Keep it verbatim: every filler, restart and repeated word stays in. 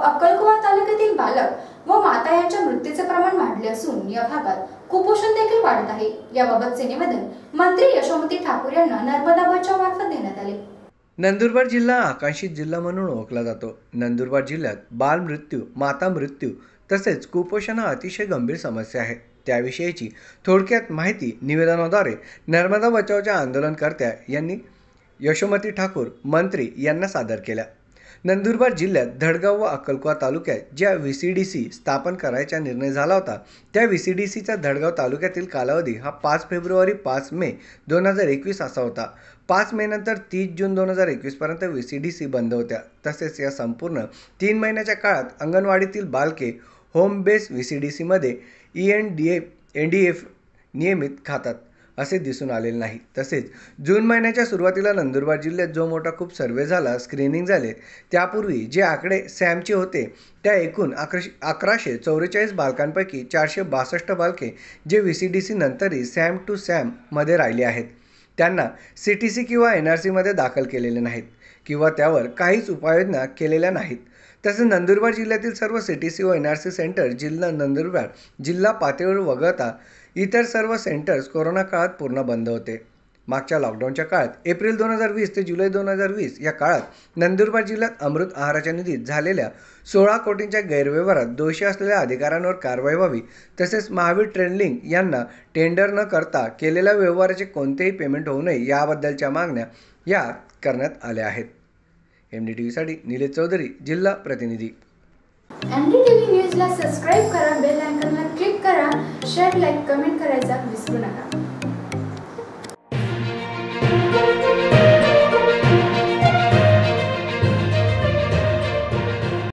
अक्कलकुवा तालुक्यातील बालक व माता यांच्या मृत्यूचे प्रमाण वाढले असून या भागात कुपोषण देखील वाढत आहे। याबाबतचे निवेदन मंत्री यशोमती ठाकूर यांना नर्मदा बचाव मार्फत देण्यात आले। नंदुरबार जिल्हा आकांक्षित जिल्हा म्हणून ओळखला जातो। नंदुरबार जिल्ह्यात बाल मृत्यू, माता मृत्यू तसेच कुपोषण हा अतिशय गंभीर समस्या आहे। त्याविषयीची थोडक्यात माहिती निवेदनाद्वारे नर्मदा बचावच्या आंदोलनकर्त्या यांनी यशोमती ठाकूर मंत्री यांना सादर केल्या। नंदुरबार जिल्ह्यात धडगाव व अक्कलकुवा तालुक्यात ज्या व्ही सी डी सी स्थापन करायचा निर्णय झाला होता, त्या व्ही सी डी सीचा धडगाव तालुक्यातील कालावधी हा पाच फेब्रुवारी पाच मे दोन हजार एकवीस असा होता। पाच मे नंतर तीस जून दोन हजार एकवीस पर्यंत व्ही सी डी सी बंद होत्या। तसेच या संपूर्ण तीन महिन्याच्या काळात अंगणवाडीतील बालके home base V C D सीमध्ये E N D F N D F नियमित खातात असे दिसून आलेले नाही। तसेच जून महिन्याच्या सुरुवातीला नंदुरबार जिल्ह्यात जो मोठा खूप सर्वे झाला, स्क्रीनिंग झाले, त्यापूर्वी जे आकडे सॅमचे होते त्या एकूण अकराशे चौवेचाळीस बालकांपैकी चारशे बासष्ट बालके जे व्ही सी डी सी नंतरही सॅम टू सॅम मध्ये राहिले आहेत, त्यांना सी टी सी किंवा एन आर सीमध्ये दाखल केलेले नाहीत किंवा त्यावर काहीच उपाययोजना केलेल्या नाहीत। तसेच नंदुरबार जिल्ह्यातील सर्व सी टी सी व एन आर सी सेंटर जिल्हा नंदुरबार जिल्हा पातळीवर वगळता इतर सर्व सेंटर्स कोरोना काळात पूर्ण बंद होते। मागच्या लॉकडाऊनच्या काळात एप्रिल दोन हजार वीस ते जुलै दोन हजार वीस या काळात नंदुरबार जिल्ह्यात अमृत आहाराच्या निधीत झालेल्या सोळा कोटींच्या गैरव्यवहारात दोषी असलेल्या अधिकाऱ्यांवर कारवाई व्हावी, तसेच महावीर ट्रेंडलिंग यांना टेंडर न करता केलेल्या व्यवहाराचे कोणतेही पेमेंट होऊ नये याबद्दलच्या मागण्या या करण्यात आल्या आहेत। एम डी टी व्हीसाठी निलेश चौधरी, जिल्हा प्रतिनिधी। एम डी टी व्ही न्यूजला सबस्क्राईब करा, बेल आयकॉनला क्लिक करा, शेअर, लाईक, कमेंट करायला विसरू नका।